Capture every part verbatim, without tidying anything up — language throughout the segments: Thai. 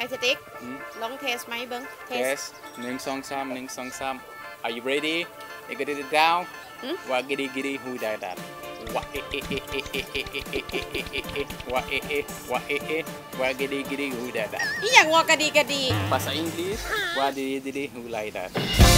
สติ๊กลองเทสไหมเบิ้งเทสหนึ่งสองสามหนึ่งสองสาม Are you ready? You get it down. ว่ากิริกิริฮูได้ดัดว่าเอเอเอเอเอเอเอเอเอเอเอเอว่าเอเอว่าเอเอว่ากิริกิริฮูได้ดัดอีอย่างว่ากระดีกระดีภาษาอังกฤษว่าดิริดิริฮูได้ดัด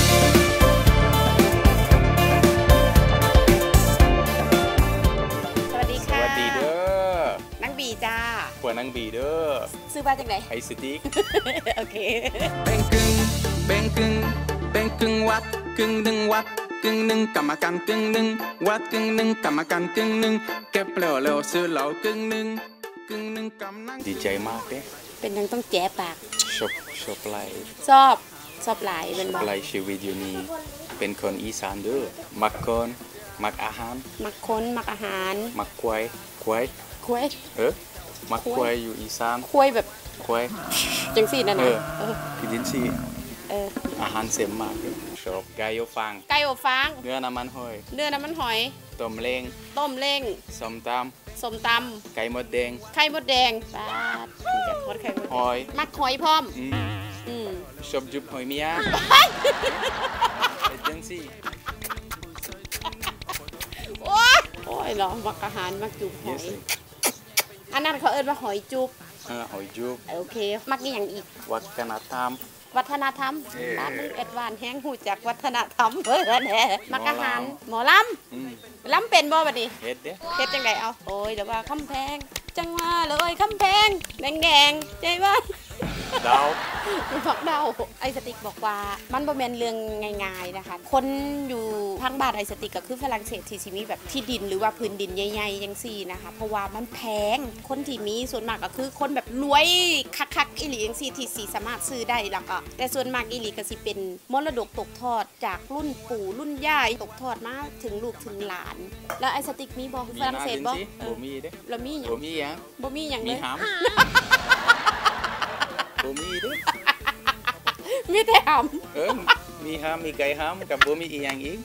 สวัสดีค่ะสวัสดีเด้อนังบีจ้าปวดนังบีเด้อซื้อบ้านจากไหนไอสติ๊กโอเคแบ่งกึ่งแบ่งกึ่งแบ่งกึ่งวัดกึ่งหนึ่งวัดกึ่งหนึ่งกรรมการกึ่งหนึ่งวัดกึ่งหนึ่งกรรมการกึ่งหนึ่งเก็บเหลวเหลวซื้อเหลากึ่งหนึ่งกึ่งหนึ่งกำนั่งดีใจมากเด้เป็นยังต้องแจ๊ปากชอบชอบไลชอบชอบไลเป็นบ้าไลชีวิตอยู่นี่เป็นคนอีสานเด้อมักคนมักอาหารมักคนมักอาหารมักควายควายควายเออมักควายอยู่อีสานควายแบบควายจังสี่นั่นนะเออคือดินซีเอออาหารเสริมมากชอบไก่อบฟางไก่อบฟางเนื้อน้ำมันหอยเนื้อน้ำมันหอยต้มเล้งต้มเล้งส้มตำส้มตำไก่มดแดงไข่มดแดงปลาจะทอดไข่มดแดงหอยมักหอยพร้อมอืมชอบจุบหอยเมียเป็นจังซี่โอ้ยโอ้ยเนาะมักอาหารมักจุบหอยอันนั้นเขาเอิ้นว่าหอยจุบเออหอยจุบโอเคมักนี่อย่างอีกวัฒนธรรมวัฒนธรรมร้านนี้แอดวานแห้งหูจากวัฒนธรรมเพื่อนแหละมักอาหารหมอลำลำเป็นบ่บัดนี้เฮ็ดเด้เฮ็ดจังไดเอาโอ้ยเดี๋ยวว่าคำแพงจังว่าเลยคำแพงแดงๆใจว่าดาวฝักดาวไอสติกบอกว่ามันบ่แม่นเรื่องง่ายๆนะคะคนอยู่ทางบ้านไอสติกก็คือฝรั่งเศสที่สิมีแบบที่ดินหรือว่าพื้นดินใหญ่ๆจังซี่นะคะเพราะว่ามันแพงคนที่มีส่วนมากก็คือคนแบบรวยคักๆอีหลีจังซี่ที่สิสามารถซื้อได้แล้วก็แต่ส่วนมากอีหลีก็สิเป็นมรดกตกทอดจากรุ่นปู่รุ่นย่าตกทอดมาถึงลูกถึงหลานแล้วไอสติกมีบ่ฝรั่งเศสบ่บ่มีเด้แล้วมีหยังบ่มีหยังบ่มีหยังเลยมีหามบ่มีเด้มีแต่หำเออมีหามมีไก่หามกับบ่มีอีหยังอีก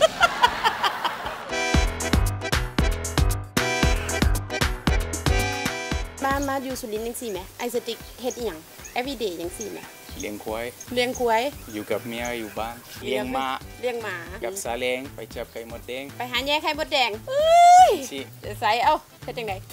มามาอยู่สุรินทร์จังซี่แหมไอสติกเฮ็ดอีหยัง everyday จังซี่แหมเลี้ยงควายเลี้ยงควายอยู่กับเมียอยู่บ้านเลี้ยงม้าเลี้ยงหมากับซาเล้งไปจับไก่มดแดงไปหาแย่ไข่มดแดงเอ้ยใส่เอาเฮ็ดจังได๋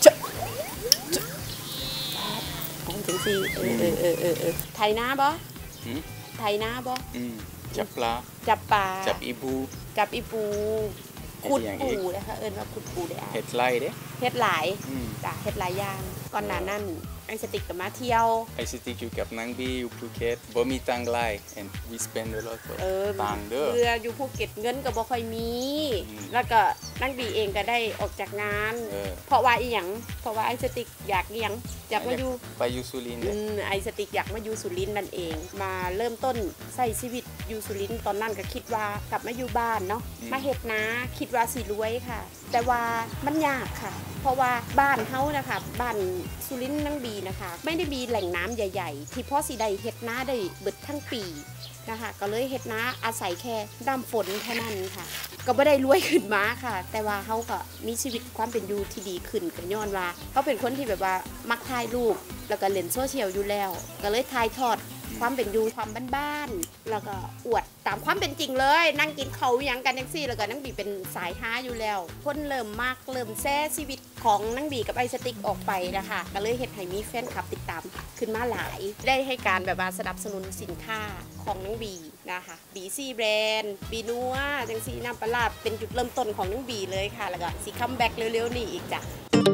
จังซี่เออเออเออเออไถนาบ่ไถนาบ่จับปลาจับปลาจับอีปูจับอีปูขุดปูนะคะเอิ้นว่าขุดปูได้เฮ็ดไร่เด้เฮ็ดหลายจ้ะเฮ็ดหลายอย่างก่อนหน้านั้นไอสติกก็มาเที่ยวไอสติกอยู่กับนางบีอยู่ภูเก็ตบ่มีตังค์หลาย and we spend a lot of ตังค์เด้อเรืออยู่ภูเก็ตเงินก็บ่ค่อยมีแล้วก็นางบีเองก็ได้ออกจากงานเพราะว่าอีหยังเพราะว่าไอสติกอยากอีหยังอยากมาอยู่ไปอยู่สุรินทร์อืมไอสติกอยากมาอยู่สุรินทร์นั่นเองมาเริ่มต้นใช้ชีวิตอยู่สุรินทร์ตอนนั้นก็คิดว่ากลับมาอยู่บ้านเนาะมาเฮ็ดนาคิดว่าสิรวยค่ะแต่ว่ามันยากค่ะเพราะว่าบ้านเฮานะคะบ้านสุรินทร์นางบีนะคะไม่ได้มีแหล่งน้ำใหญ่ๆที่พ่อสิได้เฮ็ดนาได้เบิดทั้งปีนะคะก็เลยเฮ็ดนาอาศัยแค่น้ำฝนเท่านั้นค่ะก็ไม่ได้รวยขึ้นมาค่ะแต่ว่าเขาก็มีชีวิตความเป็นอยู่ที่ดีขึ้นก็ย้อนว่าเขาเป็นคนที่แบบว่ามักถ่ายรูปแล้วก็เล่นโซเชียลอยู่แล้วก็เลยถ่ายทอดความเป็นอยู่ความบ้านๆแล้วก็อวดตามความเป็นจริงเลยนั่งกินเขาอย่างกันจังซี่แล้วก็นังบีเป็นสายฮาอยู่แล้วคนเริ่มมากเริ่มแซ่ชีวิตของนังบีกับไอสติกออกไปนะคะก็เลยเฮ็ดให้มีแฟนคลับติดตามขึ้นมาหลายได้ให้การแบบว่าสนับสนุนสินค้าของนังบีนะคะบีซี่แบรนด์บีนัวจังซี่น้ำปลาเป็นจุดเริ่มต้นของนังบีเลยค่ะแล้วก็สิคัมแบ็กเร็วๆนี่อีกจ้ะ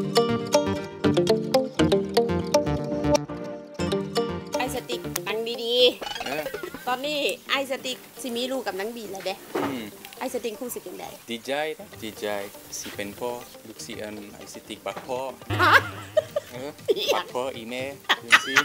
ดีๆตอนนี้ไอสติกสิมีลูกกับนังบีแล้วเด้ไอสติกคู่สิเป็นไดดีใจนะดีใจสิเป็นพ่อลูกสิอันไอสติกบักพ่อเออบักพ่ออีแม่ดูสิ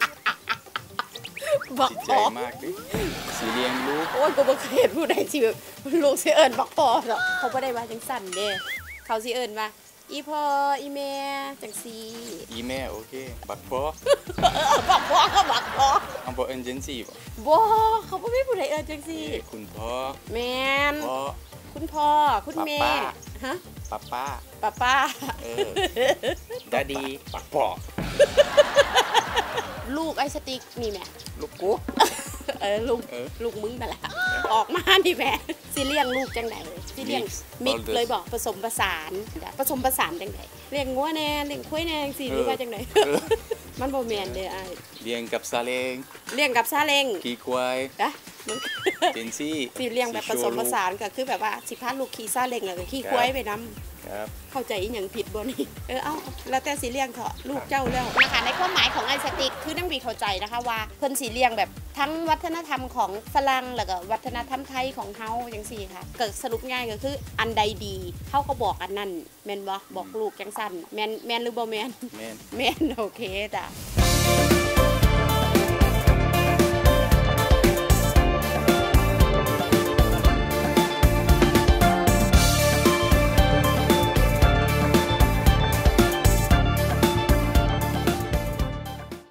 บักพ่อมากดิสิเลี้ยงลูกโอ้ยก็บ่เคยเห็นผู้ใดสิแบบลูกสิเอิ้นบักพ่อหรอกเขาบ่ได้ว่าจังสั่นเด้เขาสิเอิ้นว่าอีพ่ออีแม่จังซี่อีแม่โอเคบักพ่อบักพ่อก็บักพ่อเอาบ่เอิ้นจังซี่บ่บ่เขาบ่มีผู้ใดเอิ้นจังซี่คุณพ่อแม่นพ่อคุณพ่อคุณแม่ฮะป้าป้าป้าป้าเออดาดีบักพ่อลูกไอ้สติ๊กนี่แม่ลูกกูเออลูกเออลูกมึงนั่นแหละออกมานี่แม่สิเลี้ยงลูกจังไหนสิเลี้ยง Mix มิก all this เลยบอกผสมผสานผสมผสานจังไหนเลี้ยงงัวแน่เลี้ยงควายแน่สิหรือว่าจังไหนเออมันบ่แม่นเด้ออ้ายเลี้ยงกับซาเล้งเลี้ยงกับซาเล้งขี่ควายนะมึงเป็นซี่สิเลี้ยงแบบผสมผสานก็คือแบบว่าสิพาลูกขี่ซาเล้งแล้วก็ขี่ควายไปนํครับเข้าใจอีหยังผิดบ่นี่เออเอ้าแล้วแต่สิเลี้ยงเถอะลูกเจ้าแล้วนะคะในความหมายของไอสติ๊กคือนังบีเข้าใจนะคะว่าเพิ่นสิเลี้ยงแบบทั้งวัฒนธรรมของฝรั่งแล้วก็วัฒนธรรมไทยของเฮาจังซี่ค่ะก็สรุปง่ายก็คืออันใดดีเฮาก็บอกอันนั้นแม่นบ่บอกลูกจังซั่นแม่นแม่นหรือบ่แม่นแม่นแม่นโอเคจ้ะ